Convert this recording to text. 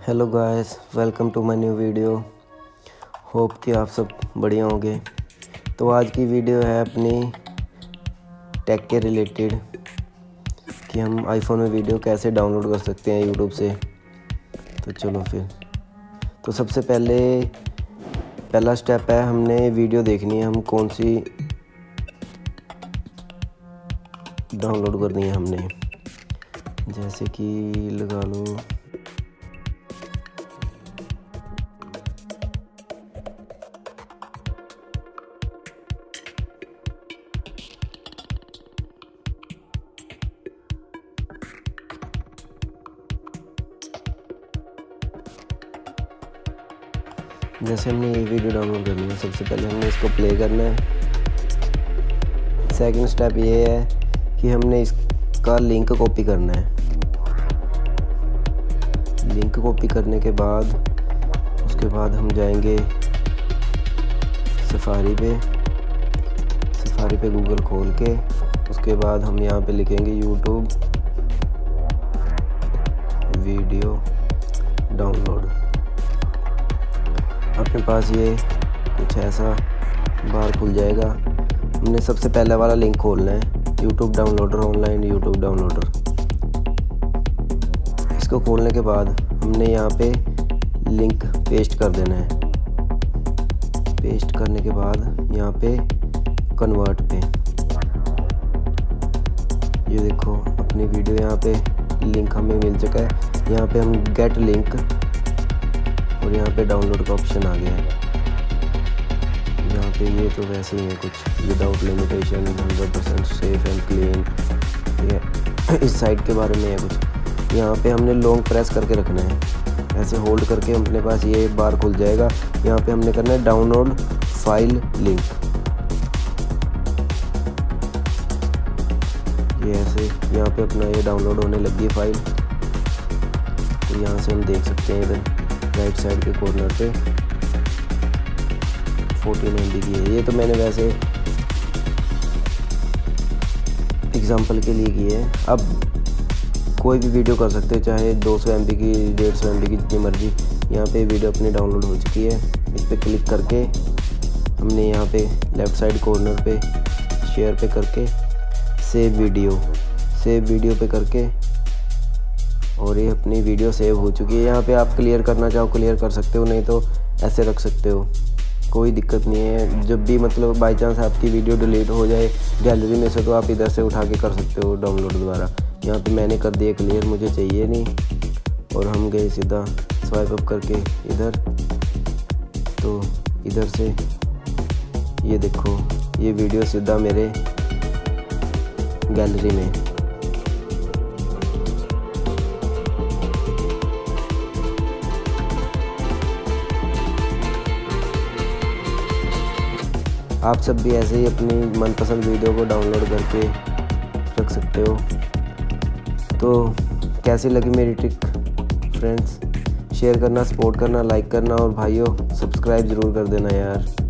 Hello guys, welcome to my new video. Hope कि आप सब बढ़िया होंगे। तो आज की वीडियो है अपनी टेक के रिलेटेड कि हम आईफोन में वीडियो कैसे डाउनलोड कर सकते हैं यूट्यूब से। तो चलो फिर। तो सबसे पहला स्टेप है, हमने वीडियो देखनी है हम कौन सी डाउनलोड करनी है हमने। जैसे कि लगा लो जैसे हमने ये वीडियो डाउनलोड करनी है, सबसे पहले हमने इसको प्ले करना है। सेकंड स्टेप ये है कि हमने इसका लिंक कॉपी करना है। लिंक कॉपी करने के बाद उसके बाद हम जाएंगे सफारी पे गूगल खोल के उसके बाद हम यहाँ पे लिखेंगे यूट्यूब वीडियो डाउनलोड। अपने पास ये कुछ ऐसा बार खुल जाएगा। हमने सबसे पहले वाला लिंक खोलना है, YouTube downloader, online YouTube downloader. इसको खोलने के बाद हमने यहाँ पे लिंक पेस्ट कर देना है। पेस्ट करने के बाद यहाँ पे कन्वर्ट पे ये देखो अपनी वीडियो यहाँ पे लिंक हमें मिल चुका है। यहाँ पे हम गेट लिंक और यहाँ पे डाउनलोड का ऑप्शन आ गया है। यहाँ पे ये तो वैसे ही है कुछ without limitation, 100% safe and clean. इस साइट के बारे में है कुछ। यहाँ पे हमने लॉन्ग प्रेस करके रखना है, ऐसे होल्ड करके अपने पास ये बार खुल जाएगा। यहाँ पे हमने करना है डाउनलोड फाइल लिंक। ये ऐसे यहाँ पे अपना ये डाउनलोड होने लगी है फाइल। तो यहाँ से हम देख सकते हैं इधर राइट साइड के कॉर्नर पे 14 MB की है। ये तो मैंने वैसे एग्जांपल के लिए की है। अब कोई भी वीडियो कर सकते हैं, चाहे 200 MB की, 150 MB की, जितनी मर्जी। यहाँ पे वीडियो अपनी डाउनलोड हो चुकी है। इस पर क्लिक करके हमने यहाँ पे लेफ़्ट साइड कॉर्नर पे शेयर पे करके सेव वीडियो पे करके, और ये अपनी वीडियो सेव हो चुकी है। यहाँ पे आप क्लियर करना चाहो क्लियर कर सकते हो, नहीं तो ऐसे रख सकते हो, कोई दिक्कत नहीं है। जब भी मतलब बाई चांस आपकी वीडियो डिलीट हो जाए गैलरी में से, तो आप इधर से उठा के कर सकते हो डाउनलोड दोबारा। यहाँ पे मैंने कर दिया क्लियर, मुझे चाहिए नहीं। और हम गए सीधा स्वाइप अप करके इधर। तो इधर से ये देखो ये वीडियो सीधा मेरे गैलरी में। आप सब भी ऐसे ही अपनी मनपसंद वीडियो को डाउनलोड करके रख सकते हो। तो कैसी लगी मेरी ट्रिक फ्रेंड्स? शेयर करना, सपोर्ट करना, लाइक करना, और भाइयों सब्सक्राइब ज़रूर कर देना यार।